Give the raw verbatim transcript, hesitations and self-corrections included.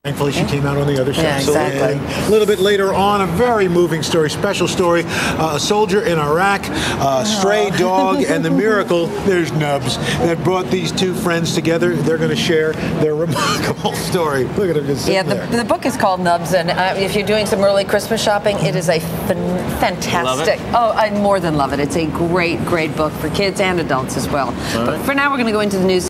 Thankfully, she came out on the other side. Yeah, exactly. And a little bit later on, a very moving story, special story. Uh, a soldier in Iraq, a stray dog, and the miracle, there's Nubs, that brought these two friends together. They're going to share their remarkable story. Look at them just sitting Yeah, the, there. the book is called Nubs, and uh, if you're doing some early Christmas shopping, it is a fan- fantastic. Oh, I more than love it. It's a great, great book for kids and adults as well. All but right. For now, we're going to go into the news.